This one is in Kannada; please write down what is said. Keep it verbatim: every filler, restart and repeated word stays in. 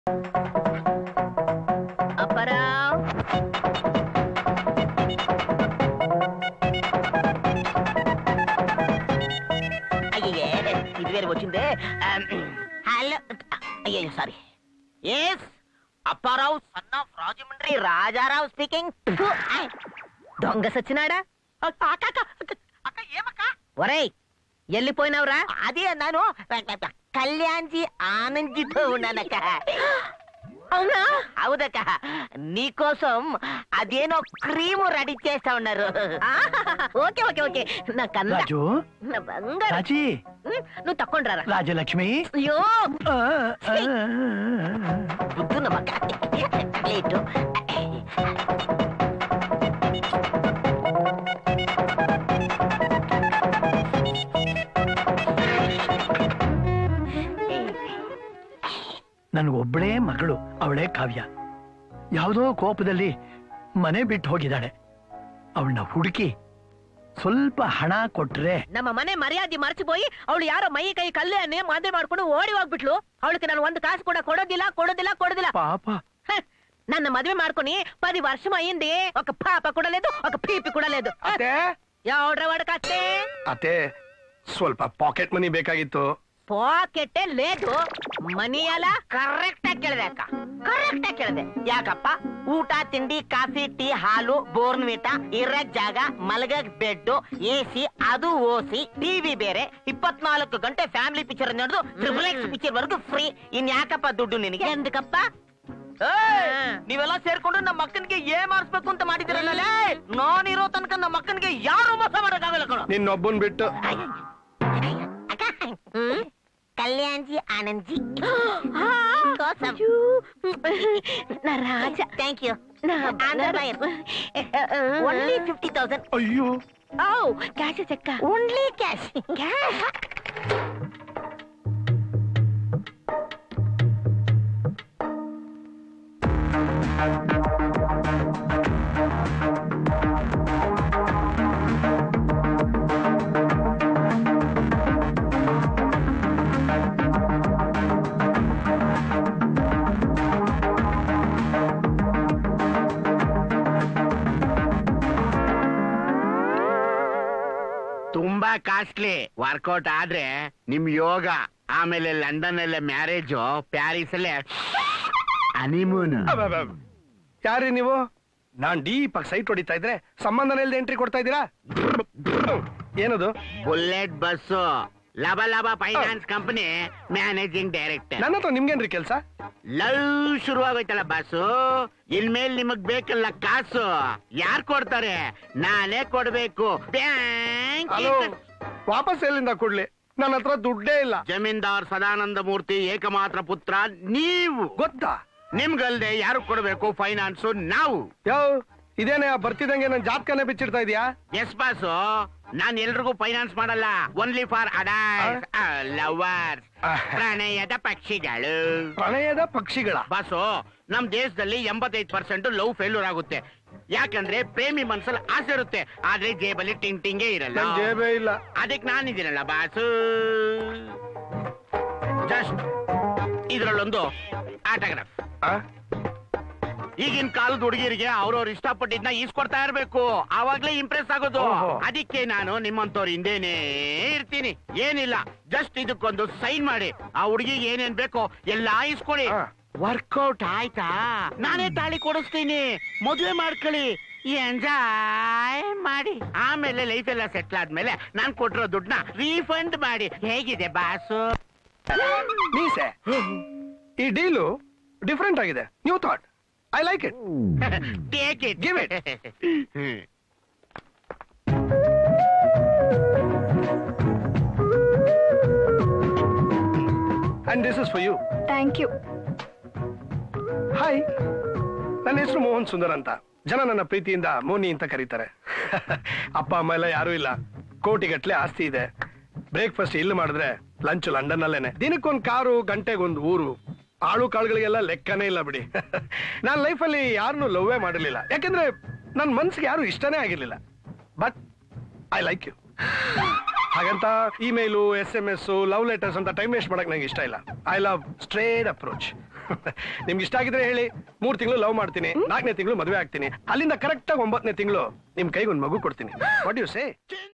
ಅಪ್ಪರಾವ್ ಅಯ್ಯೇ ಇದು ಬೇರೆ వచ్చిందే హలో అయ్యో sorry yes Apparao son of Rajahmundry Rajarao speaking దొంగ సచ్చినాడా అక్క ఏమక్క ఒరేయ్ ఎల్లిపోయినావురా అదే అన్నాను కళ్యాణ్జీ ఆనంద్జీతో ఉన్నానక్క అవునా అవుదక్క నీకోసం అదేనో క్రీము రెడీ చేస్తా ఉన్నారు ఓకే ఓకే ఓకే నా కన్నా రాజు నా బంగారు రాజీ నువ్వు తక్కొండ్రా రాజలక్ష్మి అయ్యో బుద్ధు నమ్మక లేటు ನನ್ಗೊಬ್ಬಳೇ ಮಗಳು ಅವಳೇ ಕಾವ್ಯ ಯಾವುದೋ ಕೋಪದಲ್ಲಿ ಮನೆ ಬಿಟ್ಟು ಹೋಗಿದ್ದಾಳೆ ಅವಳನ್ನ ಹುಡುಕಿ ಸ್ವಲ್ಪ ಹಣ ಕೊಟ್ರೆ ನಮ್ಮ ಮನೆ ಮರ್ಯಾದೆ ಮರ್ಚಿపోయి ಅವಳು ಯಾರೋ ಮೈ ಕೈ ಕಲ್ಯಾಣಿ ಮದುವೆ ಮಾಡ್ಕೊಂಡು ಓಡಿ ಹೋಗ್ಬಿಟ್ಲು ಅವಳಿಗೆ ನಾನು ಒಂದು ಕಾಸು ಕೂಡ ಕೊಡೋದಿಲ್ಲ ಕೊಡೋದಿಲ್ಲ ಕೊಡೋದಿಲ್ಲ ಪಾಪ నన్ను మదుವೆ ಮಾಡ್కొని పది వర్షం అయింది ఒక పాప కూడా లేదు ఒక పీపి కూడా లేదు ఎవడ్ర వాడికి అత్తే ಅತ್ತೆ ಸ್ವಲ್ಪ ಪಾಕೆಟ್ ಮನಿ ಬೇಕಾಗಿತ್ತು ಪಾಕೆಟ್ಟೆ లేదు ಮನಿ ಅಲ್ಲ ಕರೆಕ್ಟ್ ಆಗಿ ಕೇಳಿದೆ ಅಕ್ಕ ಕರೆಕ್ಟ್ ಆಗಿ ಕೇಳಿದೆ ಯಾಕಪ್ಪ ಊಟ ತಿಂಡಿ ಕಾಫಿ ಟೀ ಹಾಲು ಬೋರ್ನ್ವಿಟಾ ಇರಕ್ ಜಾಗ ಮಲಗಕ್ ಬೆಡ್ ಎಸಿ ಅದು ಓಸಿ ಟಿವಿ ಬೇರೆ ಇಪ್ಪತ್ನಾಲ್ಕು ಗಂಟೆ ಫ್ಯಾಮಿಲಿ ಪಿಕ್ಚರ್ ನೋಡುದು ಟ್ರಿಪಲ್ ಎಕ್ಸ್ ಪಿಕ್ಚರ್ ವರೆಗೂ ಫ್ರೀ ಇನ್ ಯಾಕಪ್ಪ ದುಡ್ಡು ನಿನಗೆ ಎಂದಕಪ್ಪ ನೀವೆಲ್ಲ ಸೇರ್ಕೊಂಡು ನಮ್ಮ ಅಕ್ಕನಿಗೆ ಏನ್ ಮಾಡಿಸ್ಬೇಕು ಅಂತ ಮಾಡಿದಿರಲ್ಲ ನಾನಿರೋ ತನಕ ನಮ್ಮ ಅಕ್ಕನಿಗೆ ಯಾರು ಮೋಸ ಮಾಡೋಕ್ಕಾಗಲ್ಲ ಕಣೋ ನಿನ್ನೊಬ್ಬನ್ ಬಿಟ್ಟು ಕಲ್ಯಾಣ್ಜಿ ಆನಂದ್ಜಿ నా రాజా thank you only fifty thousand ಅಯ್ಯೋ ఓ క్యాష్ చెక్క ఓన్లీ క్యాష్ క్యాష్ ತುಂಬಾ ಕಾಸ್ಟ್ಲಿ ವರ್ಕೌಟ್ ಆದ್ರೆ ನಿಮ್ ಯೋಗ ಆಮೇಲೆ ಲಂಡನ್ ಅಲ್ಲೇ ಮ್ಯಾರೇಜು ಪ್ಯಾರಿಸ್ ಅಲ್ಲೇ ಹನಿಮೂನ್ ಯಾರಿ ನೀವು ನಾನ್ ಡೀಪ್ ಆಗಿ ಸೈಟ್ ಹೊಡಿತಾ ಇದ್ರೆ ಸಂಬಂಧನ ಇಲ್ದೆ ಎಂಟ್ರಿ ಕೊಡ್ತಾ ಇದ್ದೀರಾ ಏನದು ಬುಲೆಟ್ ಬಸ್ ಲಬ ಲಬ ಫೈನಾನ್ಸ್ ಕಂಪನಿ ಮ್ಯಾನೇಜಿಂಗ್ ಡೈರೆಕ್ಟರ್ ನನ್ನ ಹತ್ರ ನಿಮ್ಗೇನ್ರಿ ಕೆಲ್ಸ ಲವ್ ಶುರುವಾಗೋಯ್ತಲ್ಲ ಬಾಸು ಇನ್ಮೇಲೆ ನಿಮಗ್ ಬೇಕಲ್ಲ ಕಾಸು ಯಾರ್ ಕೊಡ್ತಾರೆ ನಾನೇ ಕೊಡ್ಬೇಕು ಬ್ಯಾಂಕ್ ಹಲೋ ವಾಪಸ್ ಎಲ್ಲಿಂದ ಕೊಡ್ಲಿ ನನ್ನ ಹತ್ರ ದುಡ್ಡೇ ಇಲ್ಲ ಜಮೀನ್ದಾರ್ ಸದಾನಂದ ಮೂರ್ತಿ ಏಕಮಾತ್ರ ಪುತ್ರ ನೀವು ಗೊತ್ತಾ ನಿಮ್ಗಲ್ದೆ ಯಾರು ಕೊಡ್ಬೇಕು ಫೈನಾನ್ಸ್ ನಾವು ಯಾವ ಇದೇನೇ ಬರ್ತಿದಂಗೆ ನನ್ ಜಾತಕನೇ ಬಿಚ್ಚಿಡ್ತಾ ಇದೀಯಾ ಎಸ್ ಬಾಸು ನಾನ್ ಎಲ್ರಿಗೂ ಫೈನಾನ್ಸ್ ಮಾಡಲ್ಲ ಓನ್ಲಿ ಫಾರ್ ಅಡಾಲ್ಟ್ ಲವರ್ಸ್ ಪ್ರಣಯದ ಪಕ್ಷಿಗಳು ಪ್ರಣಯದ ಪಕ್ಷಿಗಳ ಬಾಸು ನಮ್ ದೇಶದಲ್ಲಿ ಎಂಬತ್ತೈದು ಪರ್ಸೆಂಟ್ ಲವ್ ಫೇಲ್ಯೂರ್ ಆಗುತ್ತೆ ಯಾಕಂದ್ರೆ ಪ್ರೇಮಿ ಮನ್ಸಲ್ಲಿ ಆಸೆ ಇರುತ್ತೆ ಆದ್ರೆ ಜೇಬಲ್ಲಿ ಟಿಂಗ್ ಟಿಂಗೇ ಇರಲ್ಲ ಜೇಬೇ ಇಲ್ಲ ಅದಕ್ಕೆ ನಾನಿದ್ದೀನಲ್ಲ ಬಾಸು ಜಸ್ಟ್ ಇದ್ರಲ್ಲೊಂದು ಆಟೋಗ್ರಾಫ್ ಈಗಿನ ಕಾಲದ ಹುಡುಗಿರಿಗೆ ಅವ್ರವ್ರ ಇಷ್ಟಪಟ್ಟಿದ್ನ ಈಸ್ಕೊಡ್ತಾ ಇರ್ಬೇಕು ಆವಾಗ್ಲೇ ಇಂಪ್ರೆಸ್ ಆಗೋದು ಅದಕ್ಕೆ ನಾನು ನಿಮ್ಮಂತವ್ರ ಹಿಂದೇನೆ ಇರ್ತೀನಿ ಏನಿಲ್ಲ ಜಸ್ಟ್ ಇದಕ್ಕೊಂದು ಸೈನ್ ಮಾಡಿ ಆ ಹುಡುಗಿಗೆ ಏನೇನ್ ಬೇಕೋ ಎಲ್ಲಾ ಈಸ್ಕೊಡಿ ವರ್ಕೌಟ್ ಆಯ್ತಾ ನಾನೇ ತಾಳಿ ಕೊಡಿಸ್ತೀನಿ ಮದುವೆ ಮಾಡ್ಕೊಳ್ಳಿ ಎಂಜಾಯ್ ಮಾಡಿ ಆಮೇಲೆ ಲೈಫ್ ಎಲ್ಲ ಸೆಟ್ಲ್ ಆದ್ಮೇಲೆ ನಾನ್ ಕೊಟ್ಟಿರೋ ದುಡ್ಡನ್ನ ರೀಫಂಡ್ ಮಾಡಿ ಹೇಗಿದೆ ಬಾಸು ಮೀಸೆ ಈ ಡೀಲು ಡಿಫರೆಂಟ್ ಆಗಿದೆ new thought I like it take it give it and this is for you thank you hi ನನ್ನ ಹೆಸರು ಮೋಹನ್ ಸುಂದರ್ ಅಂತ ಜನ ನನ್ನ ಪ್ರೀತಿಯಿಂದ ಮೋನಿ ಅಂತ ಕರೀತಾರೆ ಅಪ್ಪ ಅಮ್ಮ ಎಲ್ಲ ಯಾರು ಇಲ್ಲ ಕೋಟಿಗಟ್ಲೆ ಆಸ್ತಿ ಇದೆ ಬ್ರೇಕ್ಫಾಸ್ಟ್ ಇಲ್ಲಿ ಮಾಡಿದ್ರೆ ಲಂಚ್ ಲಂಡನ್ ಅಲ್ಲೇನೆ ದಿನಕ್ಕೊಂದ್ ಕಾರು ಗಂಟೆಗೊಂದು ಊರು ಆಳು ಕಾಳುಗಳಿಗೆಲ್ಲ ಲೆಕ್ಕನೇ ಇಲ್ಲ ಬಿಡಿ ನಾನ್ ಲೈಫಲ್ಲಿ ಯಾರನ್ನೂ ಲವ್ವೇ ಮಾಡಿರ್ಲಿಲ್ಲ ಯಾಕೆಂದ್ರೆ ನನ್ ಮನ್ಸಿಗೆ ಯಾರು ಇಷ್ಟನೇ ಆಗಿರ್ಲಿಲ್ಲ ಬಟ್ ಐ ಲೈಕ್ ಯು ಹಾಗಂತ email S M S love letters ಅಂತ ಟೈಮ್ ವೇಸ್ಟ್ ಮಾಡಕ್ ನಂಗೆ ಇಷ್ಟ ಇಲ್ಲ ಐ ಲವ್ ಸ್ಟ್ರೇಟ್ ಅಪ್ರೋಚ್ ನಿಮ್ಗೆ ಇಷ್ಟ ಆಗಿದ್ರೆ ಹೇಳಿ, ಮೂರ್ ತಿಂಗಳು ಲವ್ ಮಾಡ್ತೀನಿ, ನಾಲ್ಕನೇ ತಿಂಗಳು ಮದುವೆ ಆಗ್ತೀನಿ, ಅಲ್ಲಿಂದ ಕರೆಕ್ಟ್ ಆಗಿ ಒಂಬತ್ತನೇ ತಿಂಗಳು ನಿಮ್ ಕೈಗೆ ಒಂದು ಮಗು ಕೊಡ್ತೀನಿ. What you say?